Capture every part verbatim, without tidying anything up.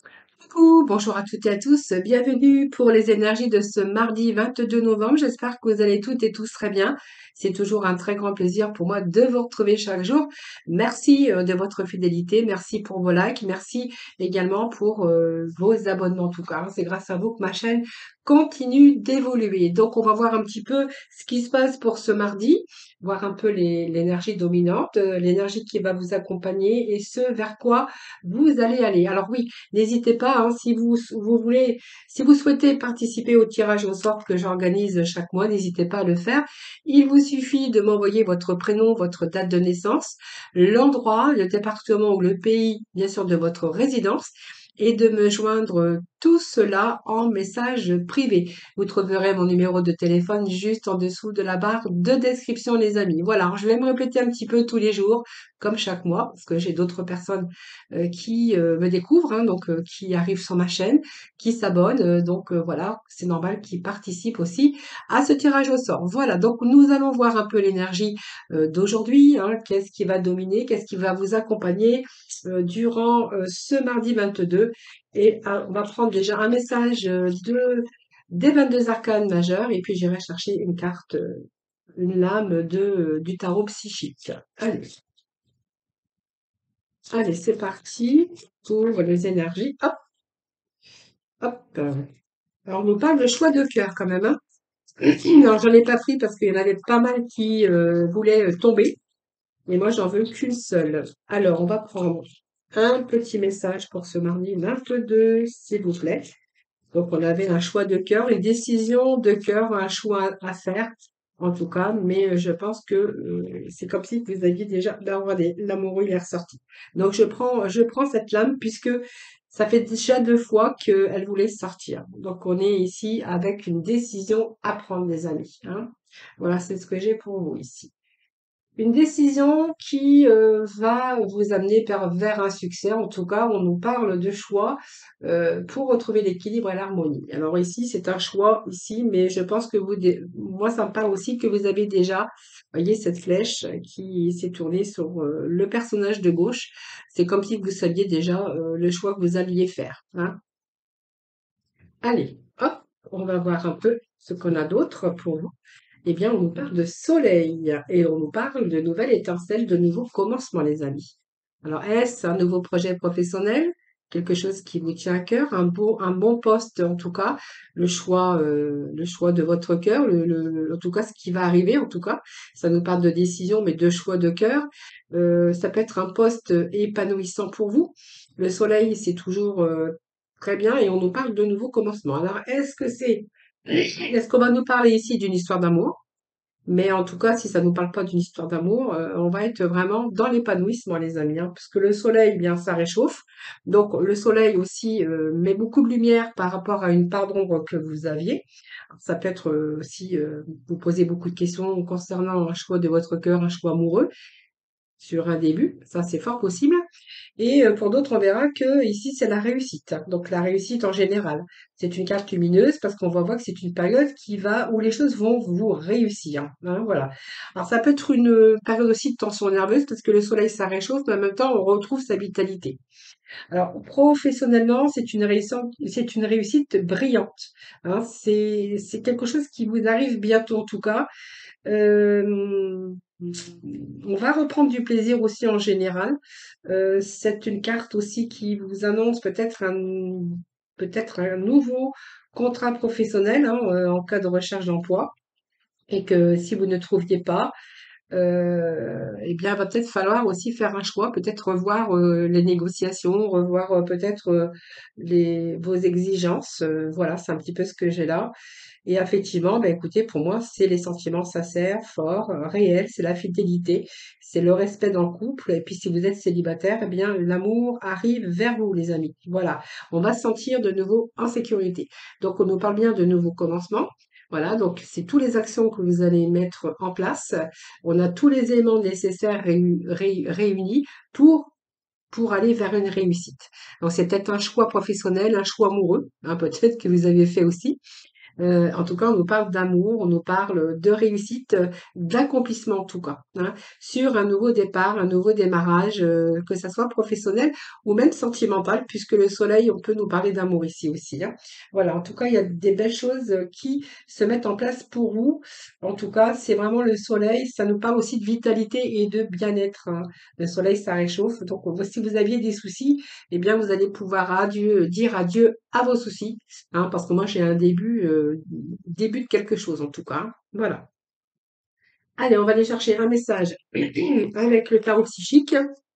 Coucou, bonjour à toutes et à tous, bienvenue pour les énergies de ce mardi vingt-deux novembre. J'espère que vous allez toutes et tous très bien. C'est toujours un très grand plaisir pour moi de vous retrouver chaque jour. Merci euh, de votre fidélité, merci pour vos likes, merci également pour euh, vos abonnements en tout cas. C'est grâce à vous que ma chaîne continue d'évoluer. Donc on va voir un petit peu ce qui se passe pour ce mardi, voir un peu les- l'énergie dominante, euh, l'énergie qui va vous accompagner et ce vers quoi vous allez aller. Alors oui, n'hésitez pas, hein, si vous, vous voulez, si vous souhaitez participer au tirage au sort que j'organise chaque mois, n'hésitez pas à le faire. Il vous suffit de m'envoyer votre prénom, votre date de naissance, l'endroit, le département ou le pays, bien sûr, de votre résidence, et de me joindre tout cela en message privé. Vous trouverez mon numéro de téléphone juste en dessous de la barre de description, les amis. Voilà, alors je vais me répéter un petit peu tous les jours, comme chaque mois, parce que j'ai d'autres personnes euh, qui euh, me découvrent, hein, donc euh, qui arrivent sur ma chaîne, qui s'abonnent. Euh, donc euh, voilà, c'est normal qu'ils participent aussi à ce tirage au sort. Voilà, donc nous allons voir un peu l'énergie euh, d'aujourd'hui, hein, qu'est-ce qui va dominer, qu'est-ce qui va vous accompagner euh, durant euh, ce mardi vingt-deux. Et euh, on va prendre déjà un message euh, de, des vingt-deux arcanes majeures et puis j'irai chercher une carte, euh, une lame de, euh, du tarot psychique. Allez. Allez, c'est parti pour les énergies. Hop, hop. Alors, on nous parle de choix de cœur quand même, hein. Alors, j'en ai pas pris parce qu'il y en avait pas mal qui euh, voulaient euh, tomber. Mais moi, j'en veux qu'une seule. Alors, on va prendre un petit message pour ce mardi vingt-deux, s'il vous plaît. Donc, on avait un choix de cœur, une décision de cœur, un choix à faire, en tout cas. Mais euh, je pense que euh, c'est comme si vous aviez déjà... Là, regardez, l'amoureux, il est ressorti. Donc, je prends, je prends cette lame puisque ça fait déjà deux fois qu'elle voulait sortir. Donc, on est ici avec une décision à prendre, les amis, hein. Voilà, c'est ce que j'ai pour vous ici. Une décision qui euh, va vous amener vers, vers un succès. En tout cas, on nous parle de choix euh, pour retrouver l'équilibre et l'harmonie. Alors ici, c'est un choix ici, mais je pense que vous, dé- moi, ça me parle aussi que vous avez déjà, voyez, cette flèche qui s'est tournée sur euh, le personnage de gauche. C'est comme si vous saviez déjà euh, le choix que vous alliez faire, hein. Allez, hop, on va voir un peu ce qu'on a d'autre pour vous. Eh bien, on nous parle de soleil et on nous parle de nouvelles étincelles, de nouveaux commencements, les amis. Alors, est-ce un nouveau projet professionnel? Quelque chose qui vous tient à cœur, un beau, un bon poste en tout cas, le choix, euh, le choix de votre cœur, le, le- en tout cas ce qui va arriver en tout cas. Ça nous parle de décision, mais de choix de cœur. Euh, ça peut être un poste épanouissant pour vous. Le soleil, c'est toujours euh, très bien et on nous parle de nouveaux commencements. Alors, est-ce que c'est, est-ce qu'on va nous parler ici d'une histoire d'amour? Mais en tout cas, si ça ne nous parle pas d'une histoire d'amour, euh, on va être vraiment dans l'épanouissement, les amis, hein, puisque le soleil, eh bien, ça réchauffe. Donc, le soleil aussi euh, met beaucoup de lumière par rapport à une part d'ombre que vous aviez. Ça peut être euh, aussi, euh, vous posez beaucoup de questions concernant un choix de votre cœur, un choix amoureux sur un début. Ça, c'est fort possible. Et euh, pour d'autres, on verra que ici, c'est la réussite. Donc, la réussite en général. C'est une carte lumineuse parce qu'on va voir que c'est une période qui va, où les choses vont vous réussir, hein, voilà. Alors, ça peut être une période aussi de tension nerveuse parce que le soleil, ça réchauffe, mais en même temps, on retrouve sa vitalité. Alors, professionnellement, c'est une réussite, c'est une réussite brillante, hein. C'est, c'est quelque chose qui vous arrive bientôt, en tout cas. Euh, on va reprendre du plaisir aussi en général. Euh, c'est une carte aussi qui vous annonce peut-être un, peut-être un nouveau contrat professionnel, hein, euh, en cas de recherche d'emploi. Et que si vous ne trouviez pas, euh, eh bien, il va peut-être falloir aussi faire un choix, peut-être revoir euh, les négociations, revoir euh, peut-être euh, les, vos exigences. Euh, voilà, c'est un petit peu ce que j'ai là. Et effectivement, ben écoutez, pour moi, c'est les sentiments sincères, forts, euh, réels, c'est la fidélité, c'est le respect dans le couple. Et puis, si vous êtes célibataire, eh bien, l'amour arrive vers vous, les amis. Voilà, on va se sentir de nouveau en sécurité. Donc, on nous parle bien de nouveaux commencements. Voilà, donc c'est toutes les actions que vous allez mettre en place. On a tous les éléments nécessaires réu- ré- réunis pour pour aller vers une réussite. Donc c'est peut-être un choix professionnel, un choix amoureux, hein, peut-être que vous avez fait aussi. Euh, en tout cas, on nous parle d'amour, on nous parle de réussite, euh, d'accomplissement en tout cas, hein, sur un nouveau départ, un nouveau démarrage, euh, que ça soit professionnel ou même sentimental, puisque le soleil, on peut nous parler d'amour ici aussi, hein. Voilà, en tout cas, il y a des belles choses euh, qui se mettent en place pour vous. En tout cas, c'est vraiment le soleil, ça nous parle aussi de vitalité et de bien-être, hein. Le soleil, ça réchauffe. Donc, euh, si vous aviez des soucis, eh bien, vous allez pouvoir adieu, dire adieu à vos soucis, hein, parce que moi, j'ai un début, euh, début de quelque chose, en tout cas, hein. Voilà. Allez, on va aller chercher un message avec le tarot psychique.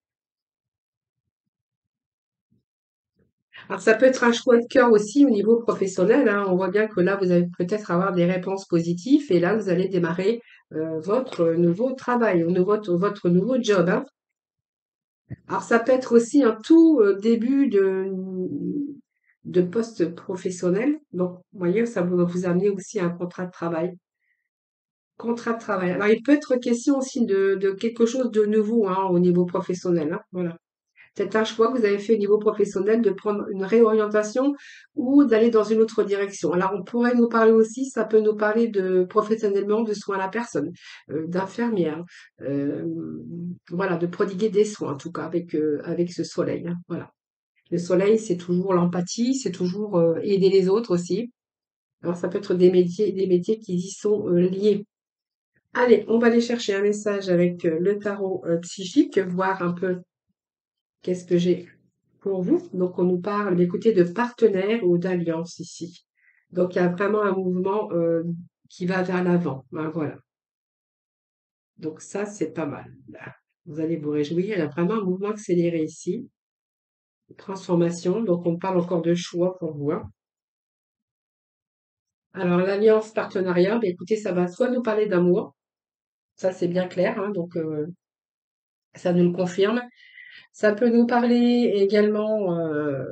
Alors, ça peut être un choix de cœur aussi au niveau professionnel, hein. On voit bien que là, vous allez peut-être avoir des réponses positives et là, vous allez démarrer euh, votre nouveau travail, ou nouveau- votre nouveau job, hein. Alors, ça peut être aussi un tout euh, début de, de poste professionnel. Donc, vous voyez, ça va vous amener aussi à un contrat de travail. Contrat de travail. Alors, il peut être question aussi de, de quelque chose de nouveau, hein, au niveau professionnel, hein. Voilà. C'est un choix que vous avez fait au niveau professionnel de prendre une réorientation ou d'aller dans une autre direction. Alors, on pourrait nous parler aussi, ça peut nous parler de professionnellement de soins à la personne, euh, d'infirmière, euh, voilà, de prodiguer des soins en tout cas avec euh, avec ce soleil, hein. Voilà. Le soleil, c'est toujours l'empathie, c'est toujours euh, aider les autres aussi. Alors, ça peut être des métiers, des métiers qui y sont euh, liés. Allez, on va aller chercher un message avec euh, le tarot euh, psychique, voir un peu qu'est-ce que j'ai pour vous. Donc, on nous parle, d'écouter de partenaires ou d'alliances ici. Donc, il y a vraiment un mouvement euh, qui va vers l'avant, hein, voilà. Donc, ça, c'est pas mal. Là, vous allez vous réjouir. Il y a vraiment un mouvement accéléré ici. Transformation. Donc, on parle encore de choix pour vous, hein. Alors, l'alliance partenariat, ben, écoutez, ça va soit nous parler d'amour, ça c'est bien clair, hein, donc euh, ça nous le confirme. Ça peut nous parler également euh,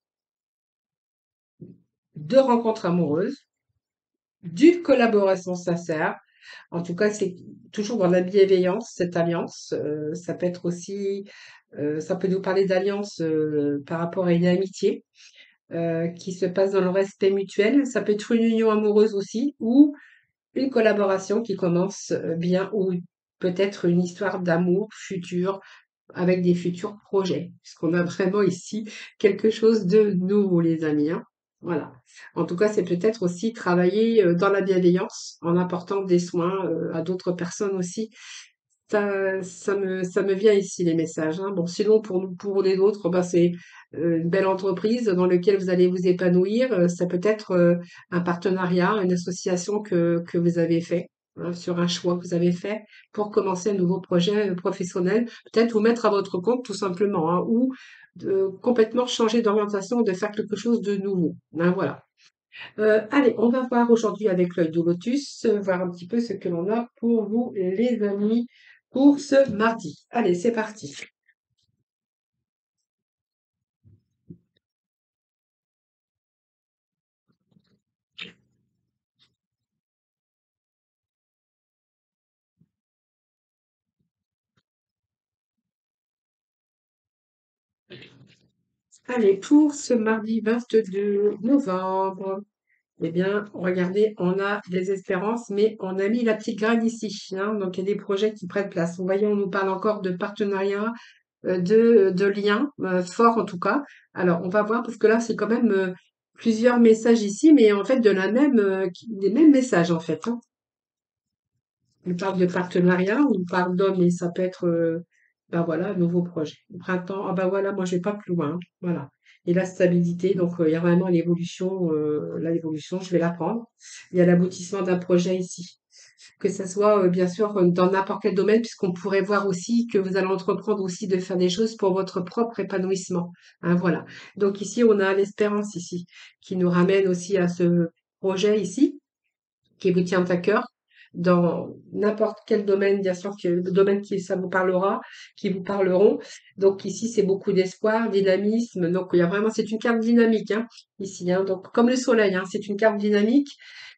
de rencontres amoureuses, d'une collaboration sincère. En tout cas, c'est toujours dans la bienveillance, cette alliance. Euh, ça peut être aussi, euh, ça peut nous parler d'alliance euh, par rapport à une amitié euh, qui se passe dans le respect mutuel. Ça peut être une union amoureuse aussi, ou une collaboration qui commence euh, bien, ou peut-être une histoire d'amour futur avec des futurs projets, puisqu'on a vraiment ici quelque chose de nouveau, les amis, hein. Voilà. En tout cas, c'est peut-être aussi travailler euh, dans la bienveillance en apportant des soins euh, à d'autres personnes aussi. Ça, ça me, ça me vient ici, les messages, hein. Bon, sinon, pour nous, pour les autres, ben, c'est euh, une belle entreprise dans laquelle vous allez vous épanouir. Euh, Ça peut être euh, un partenariat, une association que, que vous avez fait, hein, sur un choix que vous avez fait pour commencer un nouveau projet euh, professionnel. Peut-être vous mettre à votre compte, tout simplement, hein, ou de complètement changer d'orientation, de faire quelque chose de nouveau, hein, voilà. Euh, allez, on va voir aujourd'hui avec l'œil de lotus, euh, voir un petit peu ce que l'on a pour vous, les amis, pour ce mardi. Allez, c'est parti. Allez, pour ce mardi vingt-deux novembre, eh bien, regardez, on a des espérances, mais on a mis la petite graine ici, hein. Donc, il y a des projets qui prennent place. Vous voyez, on nous parle encore de partenariat, euh, de, de liens euh, forts en tout cas. Alors, on va voir parce que là, c'est quand même euh, plusieurs messages ici, mais en fait, de la même, euh, qui- des mêmes messages en fait, hein. On parle de partenariat, on parle d'hommes et ça peut être, euh, ben voilà, un nouveau projet. Au printemps, ah ben voilà, moi je vais pas plus loin, hein, voilà. Et la stabilité, donc euh, il y a vraiment l'évolution, euh, là l'évolution, je vais la prendre. Il y a l'aboutissement d'un projet ici. Que ça soit euh, bien sûr euh, dans n'importe quel domaine, puisqu'on pourrait voir aussi que vous allez entreprendre aussi de faire des choses pour votre propre épanouissement, hein, voilà. Donc ici, on a l'espérance ici, qui nous ramène aussi à ce projet ici qui vous tient à cœur dans n'importe quel domaine, bien sûr, que le domaine qui ça vous parlera, qui vous parleront. Donc ici, c'est beaucoup d'espoir, dynamisme. Donc il y a vraiment, c'est une carte dynamique, hein, ici, hein. Donc comme le soleil, hein, c'est une carte dynamique.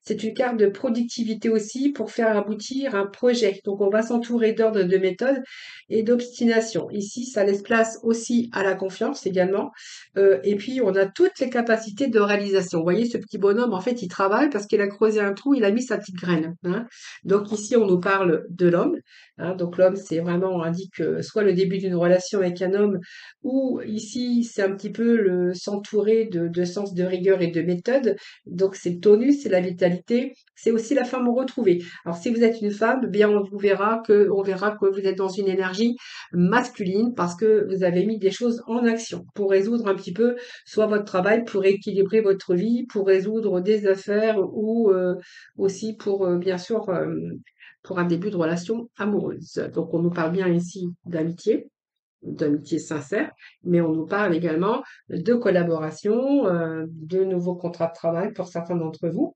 C'est une carte de productivité aussi pour faire aboutir un projet. Donc, on va s'entourer d'ordre de méthode et d'obstination. Ici, ça laisse place aussi à la confiance également. Euh, et puis, on a toutes les capacités de réalisation. Vous voyez, ce petit bonhomme, en fait, il travaille parce qu'il a creusé un trou, il a mis sa petite graine, hein. Donc, ici, on nous parle de l'homme, hein. Donc, l'homme, c'est vraiment, on indique euh, soit le début d'une relation avec un homme, ou ici, c'est un petit peu le s'entourer de, de sens de rigueur et de méthode. Donc, c'est le tonus, c'est la vitalité, c'est aussi la femme retrouvée. Alors, si vous êtes une femme, eh bien, on vous verra que, on verra que vous êtes dans une énergie masculine parce que vous avez mis des choses en action pour résoudre un petit peu soit votre travail, pour équilibrer votre vie, pour résoudre des affaires ou euh, aussi pour, euh, bien sûr, euh, pour un début de relation amoureuse. Donc, on nous parle bien ici d'amitié, d'amitié sincère, mais on nous parle également de collaboration, euh, de nouveaux contrats de travail pour certains d'entre vous.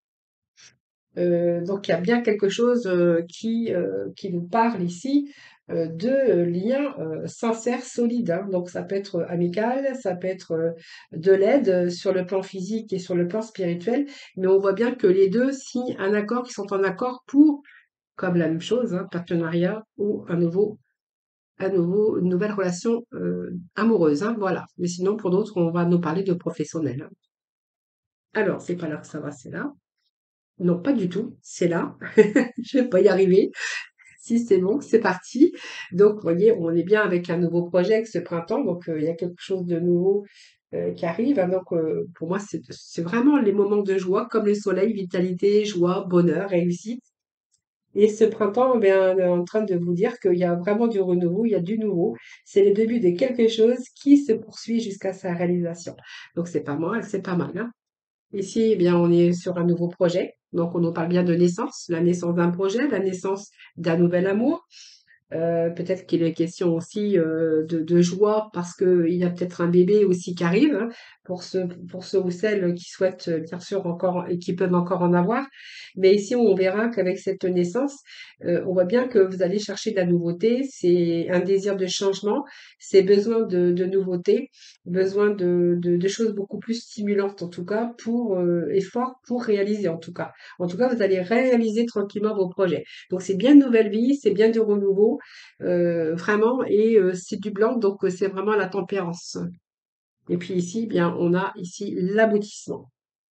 Euh, donc il y a bien quelque chose euh, qui, euh, qui nous parle ici euh, de liens euh, sincères, solides, hein. Donc ça peut être amical, ça peut être euh, de l'aide euh, sur le plan physique et sur le plan spirituel, mais on voit bien que les deux signent un accord, qui sont en accord pour, comme la même chose, hein, partenariat ou un nouveau à nouveau une nouvelle relation euh, amoureuse, hein, voilà. Mais sinon, pour d'autres, on va nous parler de professionnels, hein. Alors, c'est pas là que ça va, c'est là. Non, pas du tout, c'est là. Je vais pas y arriver. Si, c'est bon, c'est parti. Donc, vous voyez, on est bien avec un nouveau projet avec ce printemps. Donc, euh, il y a quelque chose de nouveau euh, qui arrive, hein. Donc, euh, pour moi, c'est c'est vraiment les moments de joie, comme le soleil, vitalité, joie, bonheur, réussite. Et ce printemps, eh bien, on est en train de vous dire qu'il y a vraiment du renouveau, il y a du nouveau. C'est le début de quelque chose qui se poursuit jusqu'à sa réalisation. Donc, c'est pas mal, c'est pas mal, hein. Ici, eh bien, on est sur un nouveau projet. Donc, on nous parle bien de naissance, la naissance d'un projet, la naissance d'un nouvel amour. Euh, peut-être qu'il est question aussi euh, de, de joie parce que il y a peut-être un bébé aussi qui arrive, hein, pour ceux, pour ceux ou celles qui souhaitent euh, bien sûr encore et qui peuvent encore en avoir. Mais ici, on verra qu'avec cette naissance, euh, on voit bien que vous allez chercher de la nouveauté. C'est un désir de changement, c'est besoin de, de nouveauté, besoin de, de, de choses beaucoup plus stimulantes en tout cas pour euh, effort pour réaliser en tout cas. En tout cas, vous allez réaliser tranquillement vos projets. Donc c'est bien de nouvelle vie, c'est bien du renouveau, euh, vraiment, et euh, c'est du blanc, donc euh, c'est vraiment la tempérance. Et puis ici, bien, on a ici l'aboutissement.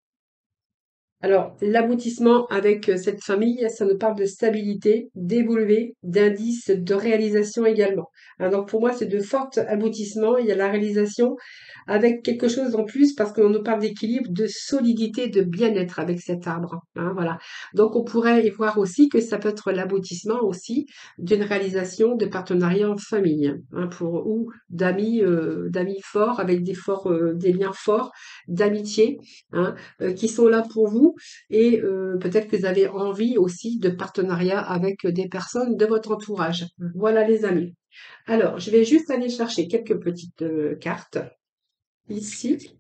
Alors, l'aboutissement avec euh, cette famille, ça nous parle de stabilité, d'évoluer, d'indices, de réalisation également, hein. Donc pour moi, c'est de forts aboutissements. Il y a la réalisation avec quelque chose en plus parce qu'on nous parle d'équilibre, de solidité, de bien-être avec cet arbre, hein, voilà. Donc on pourrait y voir aussi que ça peut être l'aboutissement aussi d'une réalisation de partenariat en famille, hein, pour ou d'amis, euh, d'amis forts avec des forts, euh, des liens forts d'amitié, hein, euh, qui sont là pour vous et euh, peut-être que vous avez envie aussi de partenariat avec des personnes de votre entourage. Voilà les amis. Alors, je vais juste aller chercher quelques petites euh, cartes ici.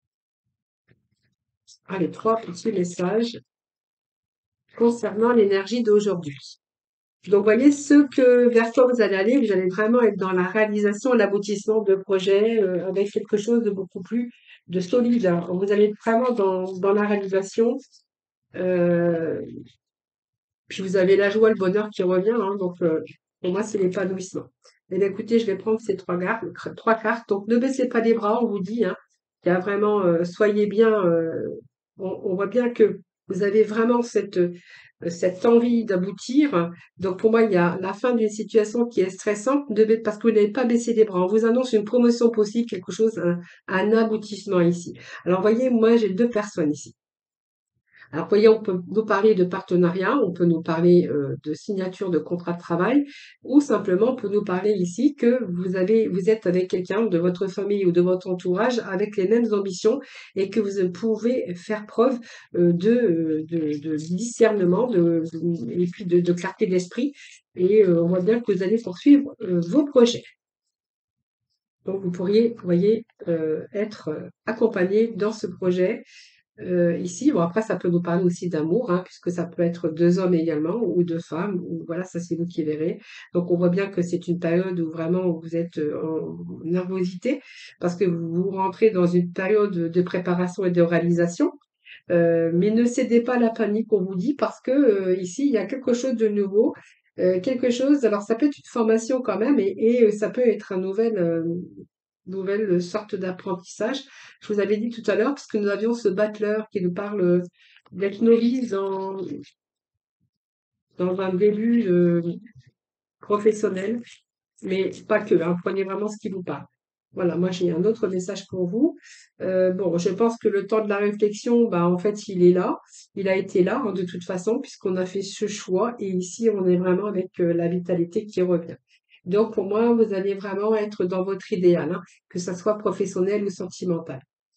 Allez, trois petits messages concernant l'énergie d'aujourd'hui. Donc, vous voyez, ce que vers quoi vous allez aller, vous allez vraiment être dans la réalisation, l'aboutissement de projets euh, avec quelque chose de beaucoup plus de solide, hein. Vous allez être vraiment dans, dans la réalisation. Euh, Puis vous avez la joie, le bonheur qui revient, hein. Donc euh, pour moi, c'est l'épanouissement. Et bien, écoutez, je vais prendre ces trois cartes, trois cartes. Donc ne baissez pas les bras, on vous dit, hein. Il y a vraiment, euh, soyez bien. euh, on, on voit bien que vous avez vraiment cette euh, cette envie d'aboutir. Donc pour moi, il y a la fin d'une situation qui est stressante, de, ba- parce que vous n'avez pas baissé les bras. On vous annonce une promotion possible, quelque chose, un, un aboutissement ici. Alors voyez, moi j'ai deux personnes ici. Alors, voyez, on peut nous parler de partenariat, on peut nous parler euh, de signature de contrat de travail, ou simplement on peut nous parler ici que vous avez, vous êtes avec quelqu'un de votre famille ou de votre entourage avec les mêmes ambitions et que vous pouvez faire preuve euh, de, euh, de, de discernement de, et puis de, de clarté d'esprit. Et euh, on voit bien que vous allez poursuivre euh, vos projets. Donc, vous pourriez, vous voyez, euh, être euh, accompagné dans ce projet euh, ici. Bon, après, ça peut nous parler aussi d'amour, hein, puisque ça peut être deux hommes également ou deux femmes. Ou, voilà, ça c'est vous qui verrez. Donc, on voit bien que c'est une période où vraiment vous êtes euh, en nervosité parce que vous rentrez dans une période de préparation et de réalisation. Euh, mais ne cédez pas à la panique, on vous dit, parce que euh, ici, il y a quelque chose de nouveau, euh, quelque chose. Alors, ça peut être une formation quand même, et, et, euh, ça peut être un nouvel, euh, nouvelle sorte d'apprentissage. Je vous avais dit tout à l'heure, parce que nous avions ce battleur qui nous parle euh, d'être novice dans, dans un début euh, professionnel, mais pas que, hein, prenez vraiment ce qui vous parle. Voilà, moi j'ai un autre message pour vous. Euh, bon, je pense que le temps de la réflexion, bah en fait, il est là. Il a été là, hein, de toute façon, puisqu'on a fait ce choix. Et ici, on est vraiment avec euh, la vitalité qui revient. Donc, pour moi, vous allez vraiment être dans votre idéal, hein, que ça soit professionnel ou sentimental.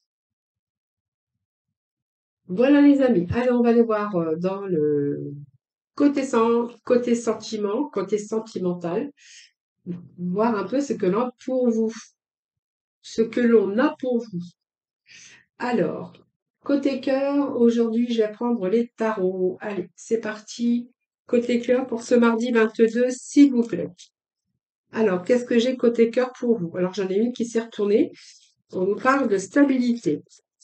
Voilà, les amis. Alors, on va aller voir euh, dans le côté, sen- côté sentiment, côté sentimental, voir un peu ce que l'on a pour vous, ce que l'on a pour vous. Alors, côté cœur, aujourd'hui, je vais prendre les tarots. Allez, c'est parti. Côté cœur pour ce mardi vingt-deux, s'il vous plaît. Alors, qu'est-ce que j'ai côté cœur pour vous? Alors, j'en ai une qui s'est retournée. On nous parle de stabilité.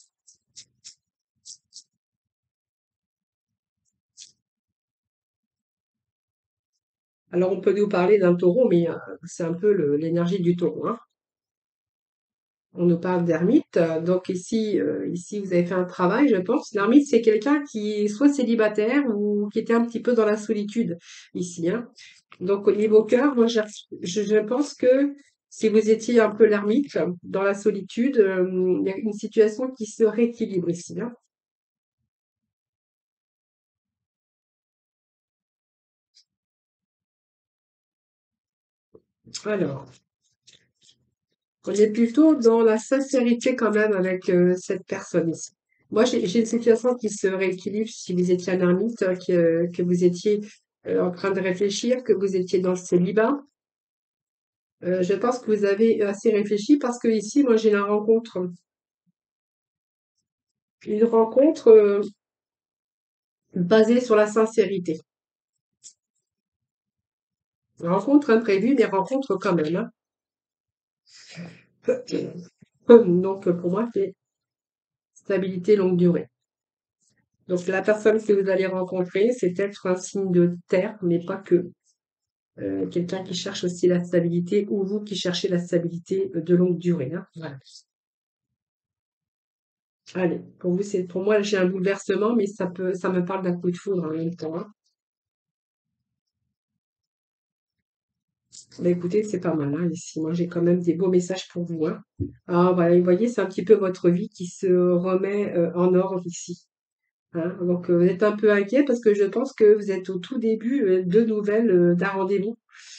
Alors, on peut nous parler d'un taureau, mais euh, c'est un peu le- l'énergie du taureau, hein. On nous parle d'ermite. euh, Donc ici, euh, ici, vous avez fait un travail, je pense. L'ermite, c'est quelqu'un qui est soit célibataire ou qui était un petit peu dans la solitude ici, hein. Donc au niveau cœur, moi, j'ai reçu- je, je pense que si vous étiez un peu l'ermite dans la solitude, euh, il y a une situation qui se rééquilibre ici, hein. Alors, on est plutôt dans la sincérité quand même avec euh, cette personne ici. Moi, j'ai j'ai une situation qui se rééquilibre si vous étiez un ermite, hein, que, que vous étiez euh, en train de réfléchir, que vous étiez dans le célibat. Euh, je pense que vous avez assez réfléchi parce que ici, moi, j'ai la rencontre, une rencontre euh, basée sur la sincérité. Rencontre imprévue, mais rencontre quand même, hein. Donc, pour moi, c'est stabilité longue durée. Donc, la personne que vous allez rencontrer, c'est peut-être un signe de terre, mais pas que. Euh, quelqu'un qui cherche aussi la stabilité ou vous qui cherchez la stabilité euh, de longue durée, hein. Voilà. Allez, pour vous, c'est pour moi, j'ai un bouleversement, mais ça peut, ça me parle d'un coup de foudre en même temps, hein. Bah, écoutez, c'est pas mal, hein, ici. Moi, j'ai quand même des beaux messages pour vous, hein. Ah, voilà, vous voyez, c'est un petit peu votre vie qui se remet euh, en ordre ici, hein. Donc, euh, vous êtes un peu inquiet parce que je pense que vous êtes au tout début euh, de nouvelles euh, d'un rendez-vous.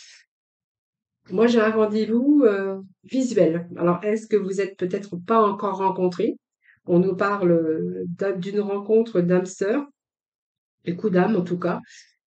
Moi, j'ai un rendez-vous euh, visuel. Alors, est-ce que vous êtes peut-être pas encore rencontrés? On nous parle euh, d'un- d'une rencontre d'âme-sœur, du coup d'âme en tout cas.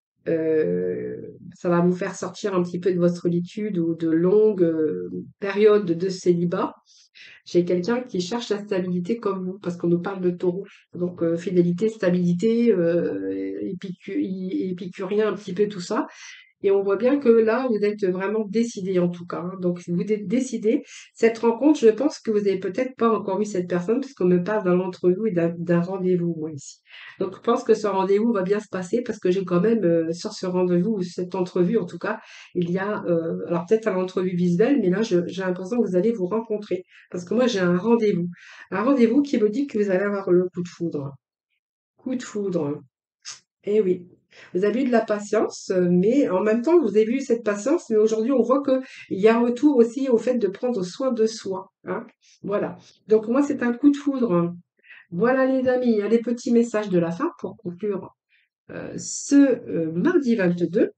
Euh, ça va vous faire sortir un petit peu de votre solitude ou de longues euh, périodes de célibat. J'ai quelqu'un qui cherche la stabilité comme vous, parce qu'on nous parle de taureau. Donc, euh, fidélité, stabilité, euh, épicu- épicurien, un petit peu tout ça. Et on voit bien que là, vous êtes vraiment décidé en tout cas, hein. Donc, si vous êtes décidé, cette rencontre, je pense que vous avez peut-être pas encore vu cette personne, puisqu'on me parle d'un entrevue et d'un d'un rendez-vous, moi, ici. Donc, je pense que ce rendez-vous va bien se passer parce que j'ai quand même, euh, sur ce rendez-vous, ou cette entrevue, en tout cas, il y a, euh, alors peut-être à l'entrevue visuelle, mais là, je- j'ai l'impression que vous allez vous rencontrer. Parce que moi, j'ai un rendez-vous. Un rendez-vous qui me dit que vous allez avoir le coup de foudre. Coup de foudre. Eh oui, vous avez eu de la patience, euh, mais en même temps, vous avez eu cette patience, mais aujourd'hui, on voit qu'il y a un retour aussi au fait de prendre soin de soi, hein. Voilà. Donc, moi, c'est un coup de foudre, hein. Voilà, les amis, il y a les petits messages de la fin pour conclure euh, ce euh, mardi vingt-deux.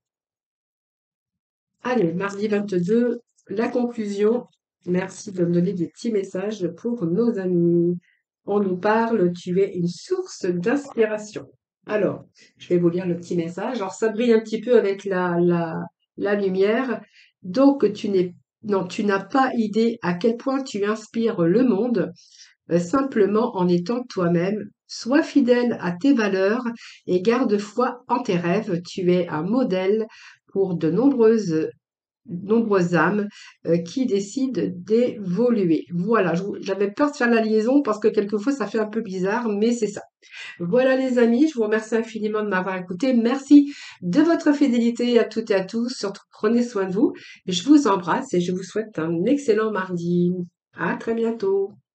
Allez, mardi vingt-deux, la conclusion. Merci de me donner des petits messages pour nos amis. On nous parle, tu es une source d'inspiration. Alors, je vais vous lire le petit message. Alors, ça brille un petit peu avec la, la, la lumière. Donc, tu n'es, non, tu n'as pas idée à quel point tu inspires le monde, euh, simplement en étant toi-même. Sois fidèle à tes valeurs et garde foi en tes rêves. Tu es un modèle pour de nombreuses nombreuses âmes euh, qui décident d'évoluer. Voilà, je- j'avais peur de faire la liaison parce que quelquefois ça fait un peu bizarre, mais c'est ça. Voilà les amis, je vous remercie infiniment de m'avoir écouté. Merci de votre fidélité à toutes et à tous. Surtout, prenez soin de vous. Je vous embrasse et je vous souhaite un excellent mardi. À très bientôt.